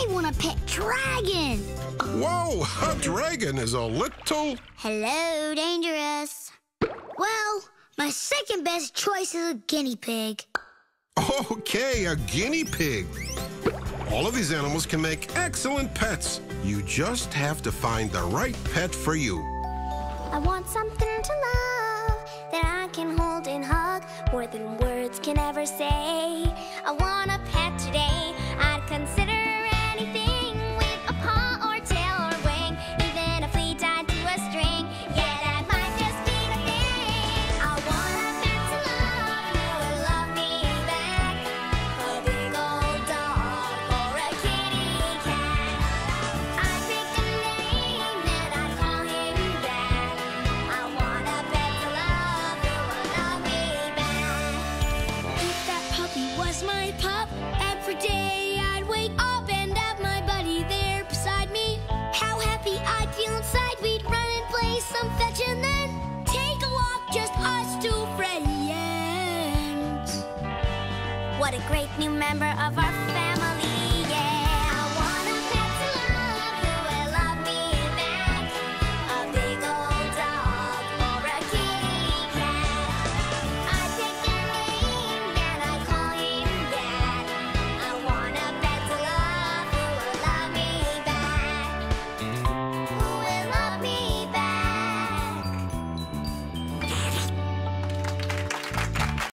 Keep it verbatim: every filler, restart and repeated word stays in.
want a pet dragon. Whoa, a dragon is a little... Hello, dangerous. Well, my second best choice is a guinea pig. Okay, a guinea pig. All of these animals can make excellent pets. You just have to find the right pet for you. I want something to love that I can hold and hug more than words can ever say. I want a pet today. I'd consider anything with a paw or tail or wing, even a flea tied to a string. Yeah, that might just be the thing. I want a pet to love who will love me back. A big old dog or a kitty cat. I pick a name and I call him back. I want a pet to love who will love me back. If that puppy was my pup, every day I'd wake up and have my buddy there beside me. How happy I'd feel inside. We'd run and play some fetch and then take a walk, just us two friends. What a great new member of our family.